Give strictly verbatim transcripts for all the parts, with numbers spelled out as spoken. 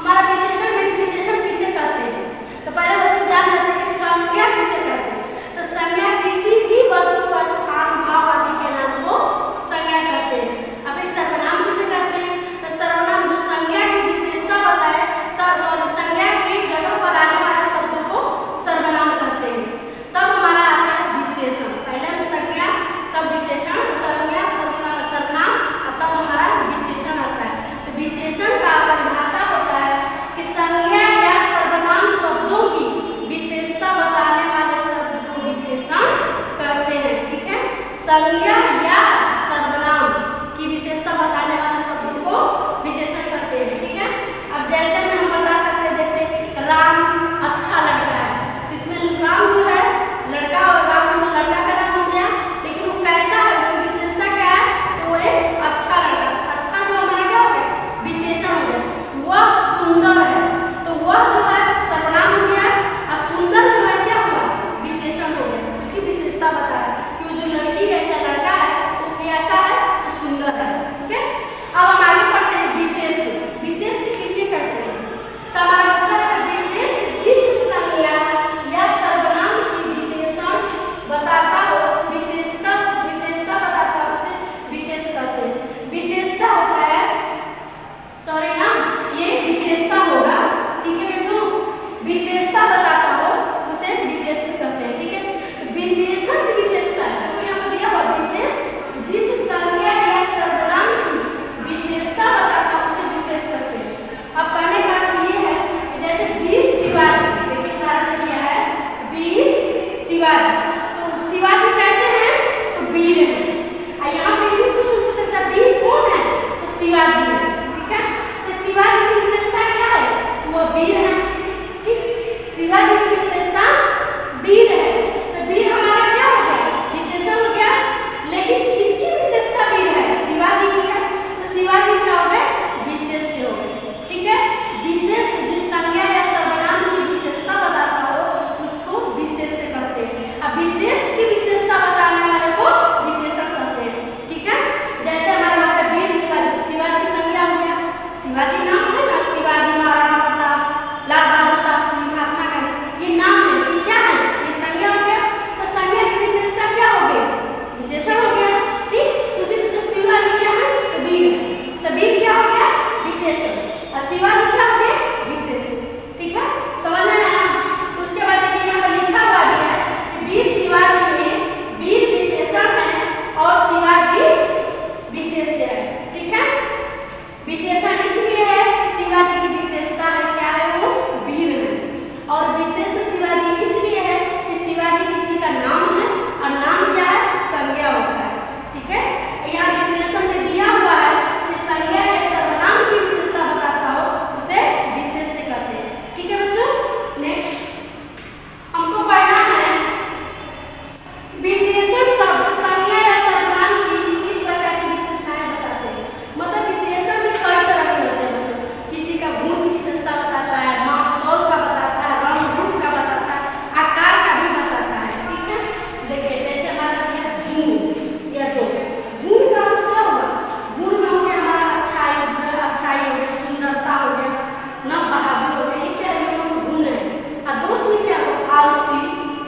हमारा विशेषण में विशेषण किसे कहते हैं? तो पहले बच्चे जान लेते हैं कि संज्ञा किसे कहते हैं। तो संज्ञा किसी भी वस्तु, स्थान, भाव आदि के नाम को संज्ञा कहते हैं। अब इस सर्वनाम किसे कहते हैं? तो सर्वनाम जो संज्ञा की विशेषता बताए, सॉरी संज्ञा की जगह पर आने वाले शब्दों को सर्वनाम कहते हैं। तब हमारा आता है विशेषण। पहले संज्ञा, तब विशेषण, संज्ञा, तब सर्वनाम, और तब हमारा विशेषण आता है। तो विशेषण का परिभाषा होता है कि संज्ञा या सर्वनाम शब्दों की विशेषता बताने वाले शब्द को विशेषण कहते हैं। ठीक है, संज्ञा या सर्वनाम की विशेषता बताने वाले शब्द को विशेषण कहते हैं। ठीक है, अब जैसे में हम बता सकते हैं, जैसे राम अच्छा लड़का है, इसमें राम जो है लड़का, और राम लड़का का नाम हो गया, लेकिन वो कैसा है, उसकी विशेषता क्या है? तो वो एक अच्छा लड़का। अच्छा जो हमारा क्या हो गया? विशेषण हो गया। वह सुंदर है, तो वह जो है सर्वनाम हो गया, और सुंदर जो है क्या हुआ? विशेषण हो गया। उसकी विशेषता बता है कि वो जो लड़की है, चाहे लड़का है, वो कैसा है? तो सुंदर है। ठीक है, अब हम आगे पढ़ते हैं विशेष। विशेष किसे कहते हैं? तो हमारा उत्तर है विशेष जिस संज्ञा या सर्वनाम की विशेषण बताता हो, विशेषता विशेषता बताता हो, उसे विशेष कहते हैं। विशेषता होता है, सॉरी ना, ये विशेषता होगा। ठीक है बच्चों, विशेषता बताता हो उसे विशेष कहते हैं। ठीक है, विशेषण की विशेषता है, तो यहाँ पर दिया हुआ विशेष जिस संज्ञा या सर्वनाम की विशेषता बताता हो उसे विशेष कहते हैं। अब कहने का अर्थ ये है कि जैसे वीर शिवाजी, देखिए उदाहरण दिया है वीर शिवाजी, तो शिवाजी कैसे हैं? तो वीर हैं। और यहाँ पे भी कुछ पूछ सकता है वीर कौन है? तो शिवाजी है। ठीक है, तो शिवाजी की विशेषता क्या है? वो वीर है। ठीक, शिवाजी की विशेषता वीर है, तो वीर हमारा क्या हो गया? विशेषण हो गया। लेकिन किसकी विशेषता वीर है? शिवाजी की है, तो शिवाजी क्या हो गए? विशेष से हो गए। ठीक है, विशेष जिस संज्ञा या सर्वनाम की विशेषता बताता हो उसको विशेष से कहते हैं। अब विशेष की विशेषता बताने वाले को विशेषण कहते हैं। ठीक है, जैसे हमारा हो गया वीर शिवाजी, शिवाजी संज्ञा हो गया, शिवाजी नाम है ना, शिवाजी, महाराणा प्रताप, लाल बहादुर शास्त्री, महात्मा गांधी, ये नाम है, ये क्या है? ये संज्ञा हो गया। तो संज्ञा की विशेषता क्या हो गई? विशेषण हो गया। ठीक, उसी तरह से शिवाजी क्या है? तो वीर है, तो वीर क्या हो गया? विशेषण, और शिवाजी क्या हो गया? विशेष। ठीक है, समझ में आया? उसके बाद देखिए यहाँ पर लिखा हुआ भी है कि वीर शिवाजी में वीर विशेषण है और शिवाजी विशेष है। ठीक है, विशेषण इसलिए है कि शिवाजी की विशेषता है क्या है? वो वीर है, और विशेष शिवाजी इसलिए है कि शिवाजी किसी का नाम है, और नाम क्या है? संज्ञा होता है। ठीक है, यहाँ डेफिनेशन में दिया हुआ है कि संज्ञा या सर्वनाम की विशेषता बताता हो उसे विशेष से कहते हैं। ठीक है बच्चों, नेक्स्ट हमको पढ़ना है विशेषण शब्द संज्ञा या सर्वनाम की इस प्रकार की विशेषताएं बताते हैं। मतलब विशेषण भी कई तरह के होते हैं बच्चों, किसी का गुण की विशेषता बताता है, माप-तौल का बताता है, रंग-रूप का बताता है, आकार का भी बताता है। ठीक है, देखिए जैसे हमारा दिया गुण या दोष। गुण का अर्थ क्या होगा? गुण में हो गया हमारा अच्छाई, अच्छाई हो गया, सुंदरता हो गया, न बहादुर हो गया, ये क्या है? ये लोग गुण है। और दोष में क्या हो? आलसी,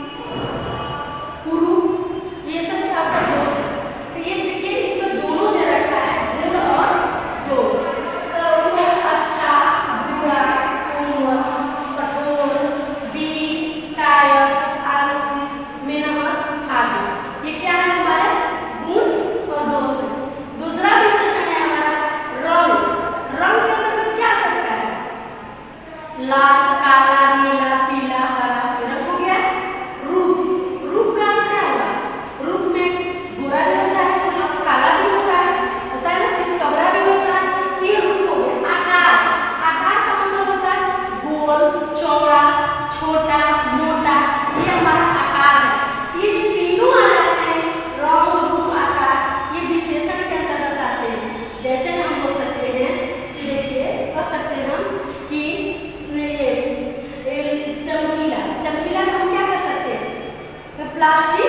कुरूप, ये सब आपका दोष है। तो ये देखिए इसमें दोनों दे रखा है, गुण और दोष। तो उसको अच्छा, बुरा, कोमल, कठोर, वीर, कायर, आलसी, मेहनत आदि, ये क्या है? हमारे गुण और दोष है। दूसरा विशेषण है हमारा रंग। रंग के अंतर्गत क्या आ सकता है? लाल, काला, नीला, पीला, हरा, ये रंग हो गया। रूप, रूप का अर्थ क्या होगा? रूप में गोरा भी होता है, काला भी होता है, होता है ना, चितकबरा भी होता है, ये रूप हो गया। आकार, आकार का मतलब होता है गोल, चौड़ा, छोटा, मोटा, ये हमारा आकार है। ये जो तीनों आ जाते हैं, रंग, रूप, आकार, ये विशेषण के अंतर्गत आते हैं। जैसे हम बोल सकते हैं, देखिए कह सकते हैं हम कि चमकीला, चमकीला को हम क्या कर सकते हैं? प्लास्टिक